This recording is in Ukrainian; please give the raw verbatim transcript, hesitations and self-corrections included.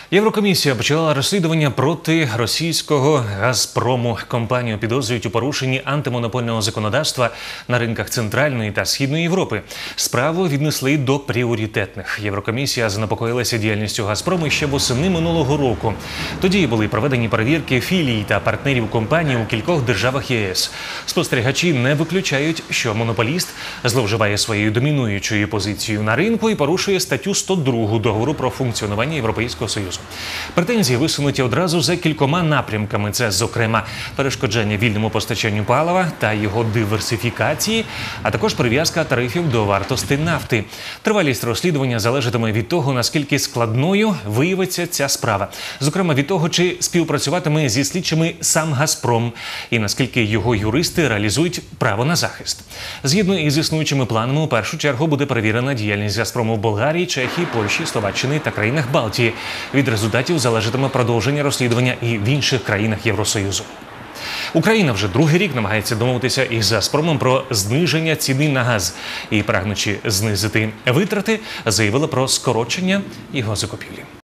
Єврокомісія почала розслідування проти російського «Газпрому». Компанію підозрюють у порушенні антимонопольного законодавства на ринках Центральної та Східної Європи. Справу віднесли до пріоритетних. Єврокомісія занепокоїлася діяльністю «Газпрому» ще восени минулого року. Тоді були проведені перевірки філій та партнерів компанії у кількох державах ЄС. Спостерігачі не виключають, що монополіст зловживає своєю домінуючою позицією на ринку і порушує статтю сто два договору про функціонування Європейського Союзу. Претензії висунуті одразу за кількома напрямками. Це, зокрема, перешкоджання вільному постачанню палива та його диверсифікації, а також прив'язка тарифів до вартості нафти. Тривалість розслідування залежатиме від того, наскільки складною виявиться ця справа. Зокрема, від того, чи співпрацюватиме зі слідчими сам «Газпром» і наскільки його юристи реалізують право на захист. Згідно із існуючими планами, у першу чергу буде перевірена діяльність «Газпрому» в Болгарії, Чехії, Польщі, Словаччині та країнах Балтії. Від результатів залежатиме продовження розслідування і в інших країнах Євросоюзу. Україна вже другий рік намагається домовитися із «Газпромом» про зниження ціни на газ. І, прагнучи знизити витрати, заявила про скорочення його закупівлі.